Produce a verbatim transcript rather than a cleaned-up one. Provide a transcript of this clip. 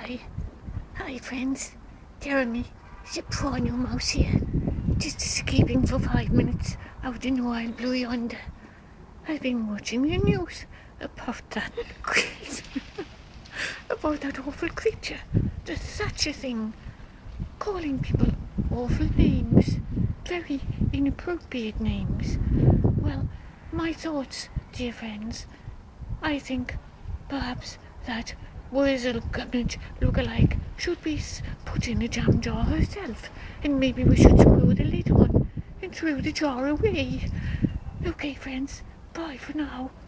Hi. Hi friends. Jeremy, Soprano Mouse here. Just escaping for five minutes out in the wild blue yonder. I've been watching the news about that about that awful creature, the Thatcher thing, calling people awful names, very inappropriate names. Well, my thoughts, dear friends, I think perhaps that Wurzel Gummidge look-alike should be put in a jam jar herself, and maybe we should screw the lid on and throw the jar away. Okay friends, bye for now.